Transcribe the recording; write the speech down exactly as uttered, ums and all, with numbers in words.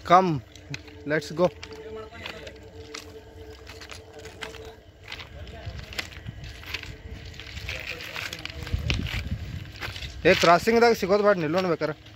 Come let's go. ಏ ಕ್ರಾಸಿಂಗ್ದಾಗ ಸಿಗೋದು ಬಾಡ್ ನಿಲ್ಲೋಣ ಬೇಕಾರೆ.